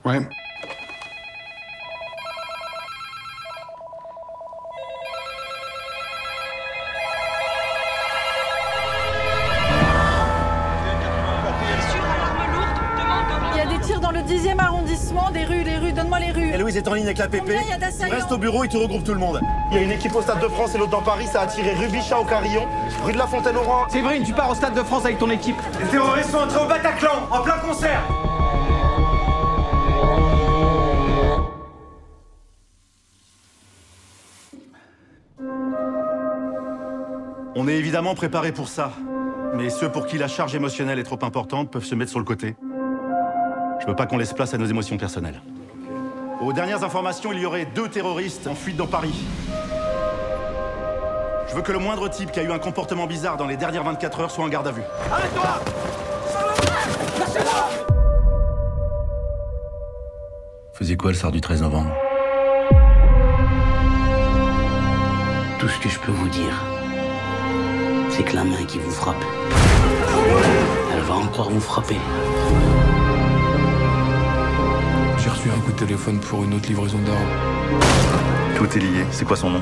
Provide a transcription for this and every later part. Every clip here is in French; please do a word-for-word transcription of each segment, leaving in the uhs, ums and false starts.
Ouais. Il y a des tirs dans le dixième arrondissement, des rues, les rues, donne-moi les rues. Et Louise est en ligne avec la P P. Combien il y a d'assaillants? Reste au bureau et tu regroupes tout le monde. Il y a une équipe au Stade de France et l'autre dans Paris, ça a tiré rue Bichat au Carillon, rue de la Fontaine-Oran. Séverine, tu pars au Stade de France avec ton équipe. Les terroristes sont entrés au Bataclan, en plein concert. On est évidemment préparé pour ça. Mais ceux pour qui la charge émotionnelle est trop importante peuvent se mettre sur le côté. Je veux pas qu'on laisse place à nos émotions personnelles. Aux dernières informations, il y aurait deux terroristes en fuite dans Paris. Je veux que le moindre type qui a eu un comportement bizarre dans les dernières vingt-quatre heures soit en garde à vue. Arrête-toi! Faisiez quoi le soir du treize novembre? Tout ce que je peux vous dire, c'est que la main qui vous frappe, elle va encore vous frapper. J'ai reçu un coup de téléphone pour une autre livraison d'armes. Tout est lié. C'est quoi son nom?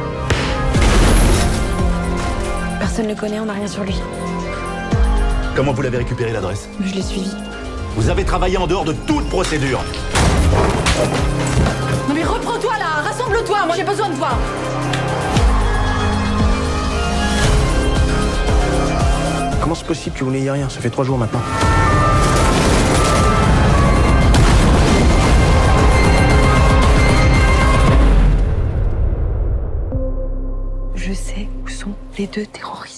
Personne ne le connaît, on n'a rien sur lui. Comment vous l'avez récupéré l'adresse? Je l'ai suivi. Vous avez travaillé en dehors de toute procédure. Non mais reprends-toi là, rassemble-toi, moi j'ai besoin de toi. Comment c'est possible que vous n'ayez rien? Ça fait trois jours maintenant. Je sais où sont les deux terroristes.